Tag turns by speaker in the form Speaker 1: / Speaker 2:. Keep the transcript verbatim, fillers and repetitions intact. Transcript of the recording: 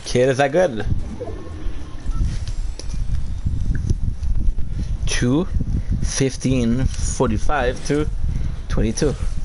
Speaker 1: Kid, is that good? Two, fifteen, forty-five to twenty-two.